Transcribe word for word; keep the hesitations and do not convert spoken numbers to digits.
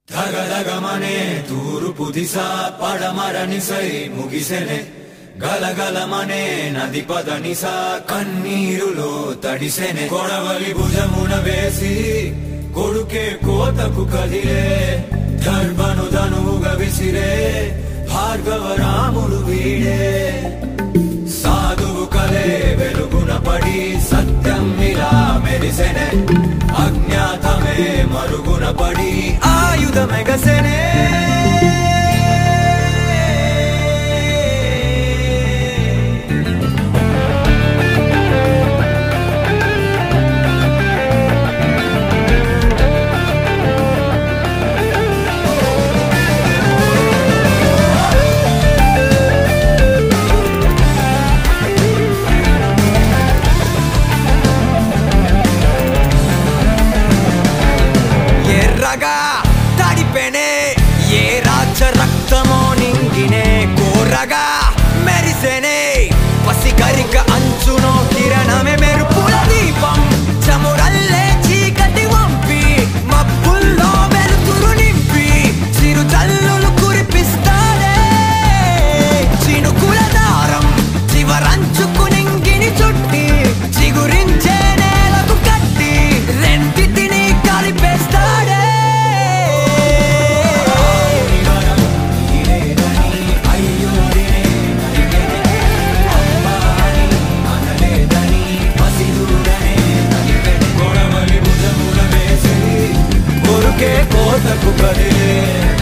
ధగధగమనే తూర్పు దిశ పడమరనిసై ముగిసెనే గలగలమనే నది పదనిస కన్నీరులో తడిసెనే కొడవలి భుజమున వేసి కొడుకే కోతకు కదిలే దర్భను ధనువుగా విసిరే భార్గవ రాముడు వీడే సాధువు కలే వెలుగున పడి సత్యం ఇలా మెరిసెనే అజ్ఞాతమే మరుగున పడి ఆయుధమెగసెనే తడిపెనే ఏ రాజ రక్తమో నింగినే కోరగా మెరిసెనే పసిగరిక అంచునో కిరణమే మెరుపుల దీపం చమురల్లే చీకటి వంపి మబ్బుల్లో వెలుతురు నింపి చిరు జల్లులు కురిపిస్తాడే చినుకుల దారం చివరంచుకు నింగిని చుట్టి చిగురించే నేలకు కట్టి రెండిటిని కలిపేస్తాడే కోతకు కదిలే